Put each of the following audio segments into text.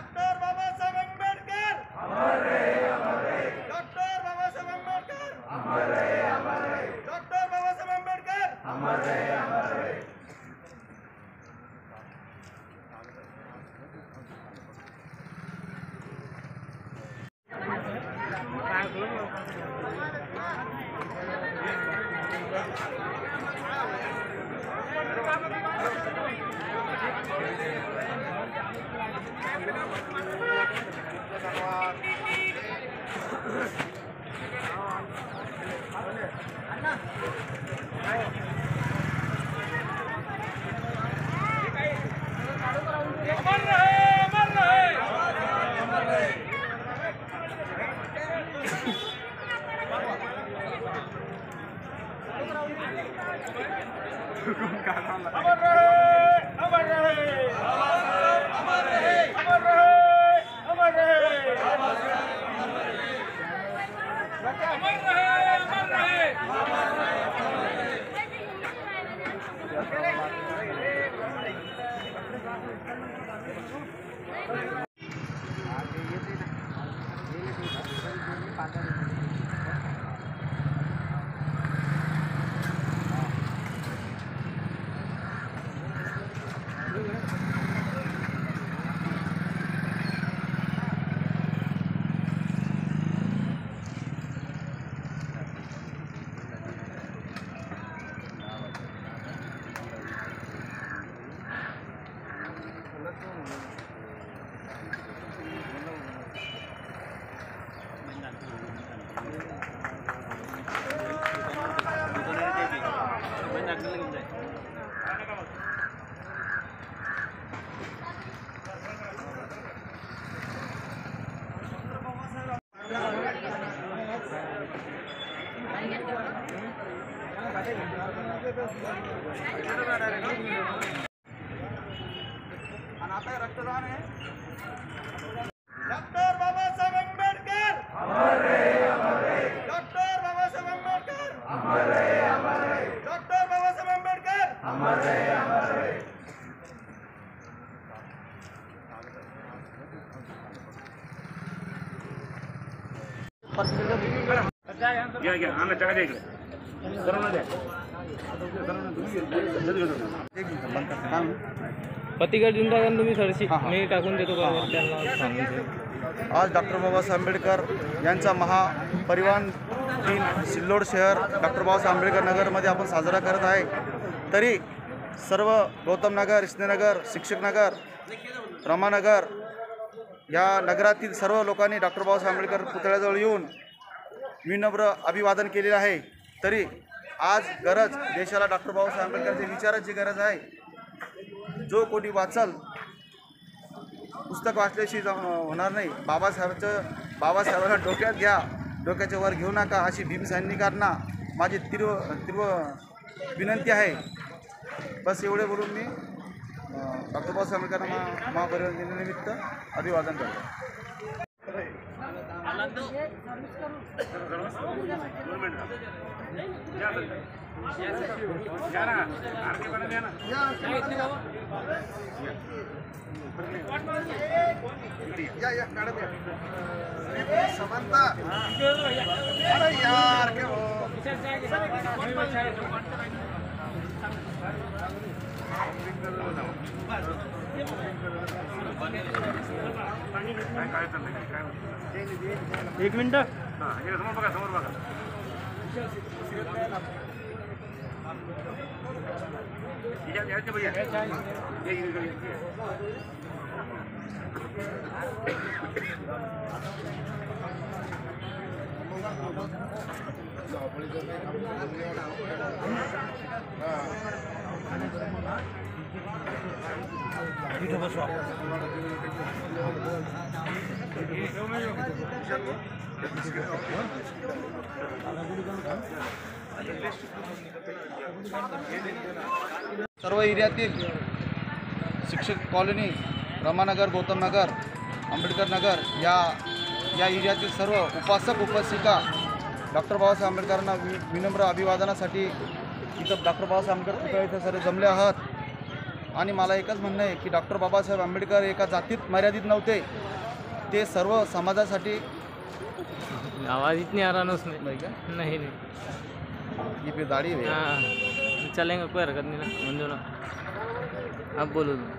Doctor Babasaheb Ambedkar अमर रहे, अमर रहे। Doctor Babasaheb Ambedkar अमर रहे, अमर रहे। डॉक्टर बाबासाहेब आंबेडकर अमर रहे, अमर रहे। रक्तदान है। डॉक्टर बाबासाहेब आंबेडकर अमर रहे, अमर रहे। डॉक्टर बाबासाहेब आंबेडकर अमर रहे, अमर रहे। डॉक्टर बाबासाहेब आंबेडकर अमर रहे, अमर रहे। पतिगड देऊन टाका तुम्ही थोडीशी मी टाकून देतो त्यांना सांगून। आज डॉक्टर बाबासाहेब आंबेडकर यांचा महापरिवार दिन सिल्लोड शहर डॉक्टर बाबासाहेब आंबेडकर नगरमध्ये आपण साजरा करत आहे। तरी सर्व गौतम नगर, स्नेहनगर, शिक्षक नगर, रमानगर या नगरातील सर्व लोकांनी डॉक्टर बाबासाहेब आंबेडकर पुतळ्याजवळ येऊन विनम्र अभिवादन केलेले आहे। तरी आज गरज देशाला डॉक्टर बाबासाहेब आंबेडकरच्या विचाराची गरज आहे। जो कोणी वाचल पुस्तक वाचल्याशी होणार नाही। बाबासाहेबांना डोक्यात घ्या, डोक्याच्या वर घेऊ नका अशी भीम सैनिकांना माझी तीव्र विनंती आहे। बस एवढे बोलून मी डॉक्टर बाबासाहेब आंबेडकरांना महापरिवार दिनानिमित्त अभिवादन करतो। समंता अरे यार क्या हो एक मिनिट समोर बघा सर्व एरियातील शिक्षक कॉलनी, रमानगर, गौतम नगर, आंबेडकर नगर या एरियातील सर्व उपासक उपासिका डॉक्टर बाबासाहेब आंबेडकरांना विनम्र अभिवादनासाठी इथं डॉक्टर बाबासाहेब आंबेडकर पुतळा इथं सर्व जमले आहात। आणि मला एकच म्हणणं आहे की डॉक्टर बाबासाहेब आंबेडकर एका जातीत मर्यादित नव्हते, ते सर्व समाजासाठी आवाज इतनी आराम उसमें नाही का नहीं नहीं ये पे दाढी है हाँ चलेंगे कोई हरकत नहीं ना मंजू ना अब बोलो तुम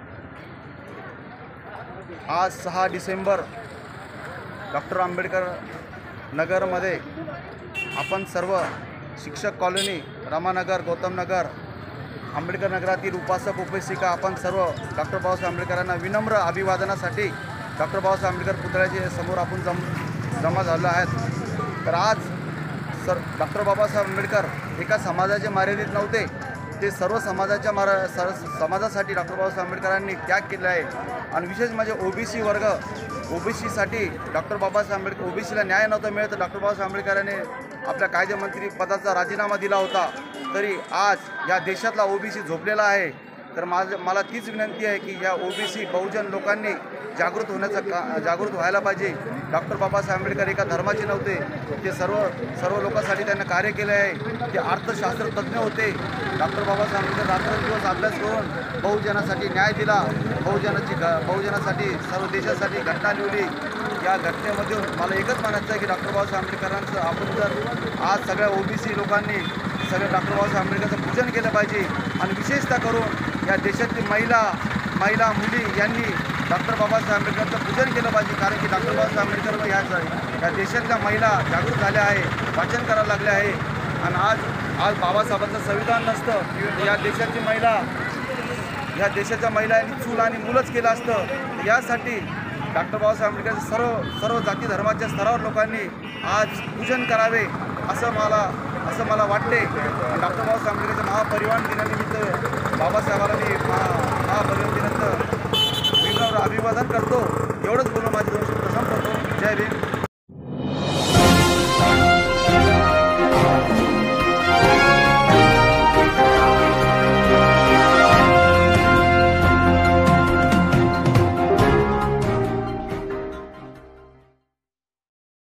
आज 6 डिसेंबर डॉक्टर आंबेडकर नगरमध्ये आपण सर्व शिक्षक कॉलनी, रामानगर, गौतम नगर, आंबेडकर नगरातील उपासक उपासिका आपण सर्व डॉक्टर बाबासाहेब आंबेडकरांना विनम्र अभिवादनासाठी डॉक्टर बाबासाहेब आंबेडकर पुतळ्याच्या समोर आपण जमा झालो आहेत. तर आज डॉक्टर बाबासाहेब आंबेडकर एका समाजाचे मर्यादित नव्हते, ते सर्व समाजाच्या समाजासाठी डॉक्टर बाबासाहेब आंबेडकरांनी त्याग केला आहे. आणि विशेष म्हणजे ओबीसी वर्ग, ओबीसीसाठी डॉक्टर बाबासाहेब आंबेडकर, ओबीसीला न्याय नव्हता मिळत तर डॉक्टर बाबासाहेब आंबेडकरांनी आपल्या कायदेमंत्री पदाचा राजीनामा दिला होता. तरी आज या देशातला ओबीसी झोपलेला आहे. तर मला तीच विनंती आहे की या ओबीसी बहुजन लोकांनी जागृत व्हायला पाहिजे. डॉक्टर बाबासाहेब आंबेडकर एका धर्माचे नव्हते, ते सर्व लोकांसाठी त्यांनी कार्य केले आहे. ते अर्थशास्त्र तज्ज्ञ होते. डॉक्टर बाबासाहेब आंबेडकर रात्रंदिवस अभ्यास करून बहुजनासाठी न्याय दिला, बहुजनासाठी सर्व देशासाठी घटना लिहिली. या घटनेमधून मला एकच म्हणायचं आहे की डॉक्टर बाबासाहेब आंबेडकरांचं आपण जर आज सगळ्या ओबीसी लोकांनी सगळ्या डॉक्टर बाबासाहेब आंबेडकरचं पूजन केलं पाहिजे. आणि विशेषतः करून या देशातील महिला मुली यांनी डॉक्टर बाबासाहेब आंबेडकरचं पूजन केलं पाहिजे. कारण की डॉक्टर बाबासाहेब आंबेडकर या देशातल्या महिला जागृत झाल्या आहे, वाचन करायला लागल्या आहे. आणि आज बाबासाहेबांचं संविधान नसतं, या देशाच्या महिलांनी चूल आणि मूलच केलं असतं. यासाठी डॉक्टर बाबासाहेब आंबेडकर सर्व जाती धर्माच्या स्तरावर लोकांनी आज पूजन करावे असं मला वाटते. डॉक्टर बाबासाहेब आंबेडकरच्या महापरिनिर्वाण दिनानिमित्त बाबासाहेबांना मी महापरिनिर्वाण दिनाचं विनम्र अभिवादन करतो.